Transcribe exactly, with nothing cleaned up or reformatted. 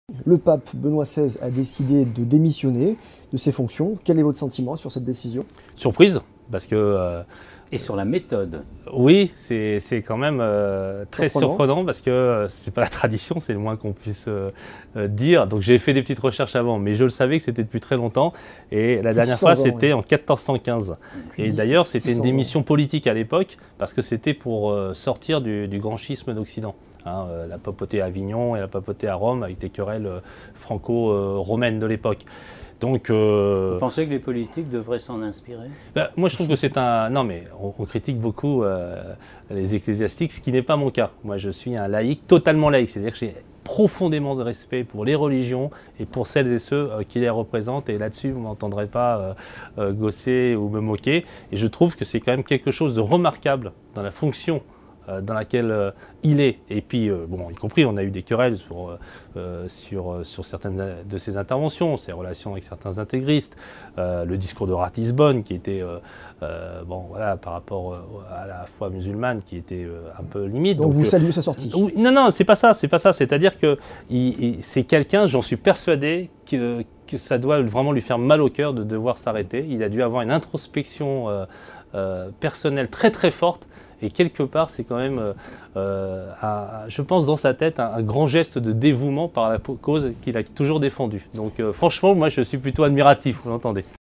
Le pape Benoît seize a décidé de démissionner de ses fonctions. Quel est votre sentiment sur cette décision? Surprise, parce que... Euh, Et sur la méthode. Oui, c'est quand même euh, très Surprenant. surprenant parce que euh, c'est pas la tradition, c'est le moins qu'on puisse euh, euh, dire. Donc j'ai fait des petites recherches avant, mais je le savais que c'était depuis très longtemps. Et la dernière fois, c'était en quatorze cent quinze. Et d'ailleurs, c'était une démission politique à l'époque parce que c'était pour euh, sortir du, du grand schisme d'Occident. Hein, euh, la papauté à Avignon et la papauté à Rome avec les querelles euh, franco-romaines de l'époque. Donc, euh, Vous pensez que les politiques devraient s'en inspirer? Ben, moi, je trouve que c'est un... Non, mais on, on critique beaucoup euh, les ecclésiastiques, ce qui n'est pas mon cas. Moi, je suis un laïc, totalement laïque. C'est-à-dire que j'ai profondément de respect pour les religions et pour celles et ceux euh, qui les représentent. Et là-dessus, vous ne m'entendrez pas euh, euh, gosser ou me moquer. Et je trouve que c'est quand même quelque chose de remarquable dans la fonction euh, dans laquelle euh, il est. Et puis, euh, bon, y compris, on a eu des querelles sur, euh, sur, sur certaines de ses interventions, ses relations avec certains intégristes, euh, le discours de Ratisbonne qui était, euh, euh, bon, voilà, par rapport à la foi musulmane, qui était euh, un peu limite. Donc, Donc vous euh, saluez sa sortie? Oui, non, non, c'est pas ça, c'est pas ça. C'est-à-dire que c'est quelqu'un, j'en suis persuadé, que, que ça doit vraiment lui faire mal au cœur de devoir s'arrêter. Il a dû avoir une introspection euh, euh, personnelle très très forte. Et quelque part, c'est quand même, euh, un, je pense, dans sa tête, un, un grand geste de dévouement par la cause qu'il a toujours défendue. Donc euh, franchement, moi, je suis plutôt admiratif, vous l'entendez.